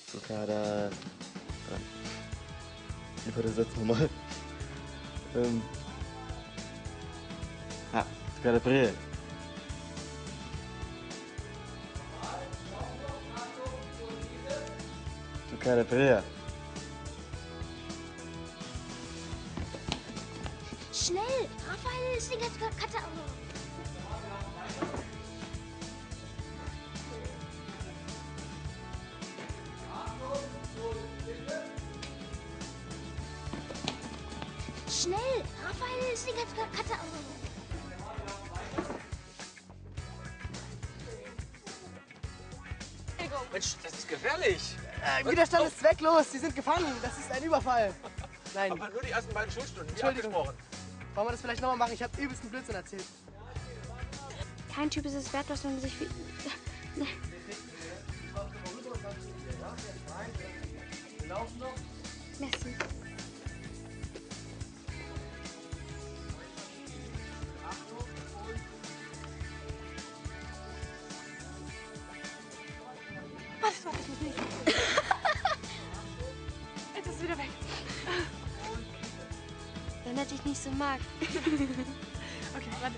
Zuckerada. Übersetzt nochmal. Zuckerada Bre. Zuckerada Bre. Schnell! Raphael ist die ganze Karte. Schnell! Raphael ist die ganze Karte. Mensch, das ist gefährlich. Widerstand ist zwecklos. Sie sind gefangen. Das ist ein Überfall. Nein. Aber nur die ersten beiden Schulstunden, wie Entschuldigung. abgesprochen. Wollen wir das vielleicht nochmal machen? Ich habe übelsten Blödsinn erzählt. Kein Typ ist es wert, dass man sich wie... Merci. Warte, ich muss nicht. Jetzt ist es wieder weg. Wenn er dich nicht so mag. Okay, warte.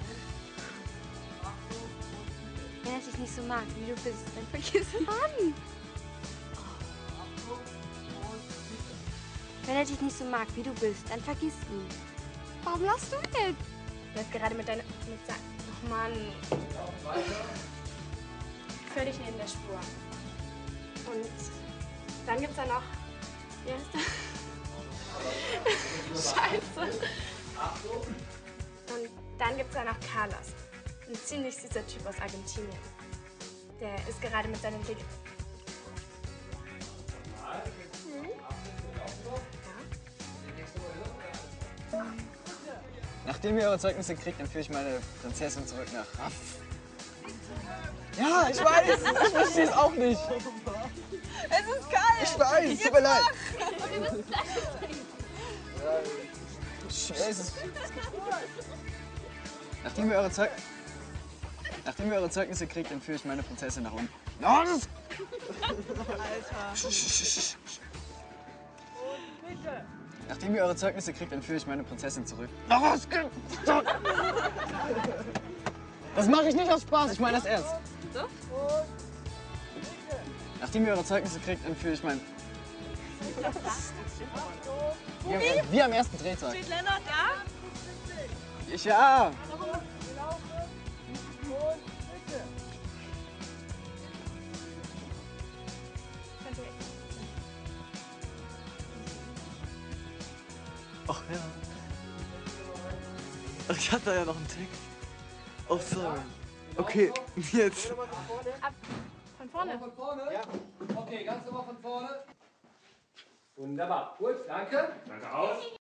Wenn er dich nicht so mag, wie du bist, dann vergiss es. Mann! Wenn er dich nicht so mag, wie du bist, dann vergiss ihn. Warum lachst du jetzt? Du bist gerade mit deiner... Ach Mann. Völlig neben der Spur. Und dann gibt's da noch... Wie heißt der? Scheiße. Und dann gibt's da noch Carlos. Ein ziemlich süßer Typ aus Argentinien. Der ist gerade mit seinem Dick... Nachdem ihr eure Zeugnisse kriegt, dann führe ich meine Prinzessin zurück nach Raff. Ja, ich weiß, ich verstehe es auch nicht. Es ist kalt. Ich weiß, tut mir leid. Jesus. Nachdem ihr eure Zeugnisse kriegt, dann führe ich meine Prinzessin nach unten. Oh, das... Alter. Nachdem ihr eure Zeugnisse kriegt, dann führe ich meine Prinzessin zurück. Das mache ich nicht aus Spaß, ich meine das ernst. So? Nachdem ihr eure Zeugnisse kriegt, dann führe ich mein... Wie am ersten Drehtag. Steht Lennart da? Ja. Ach ja. Ach, ich hatte ja noch einen Text. Oh, sorry. Okay, jetzt. Ab. Von vorne. Von vorne? Ja. Okay, ganz normal von vorne. Wunderbar. Gut, danke. Danke auch.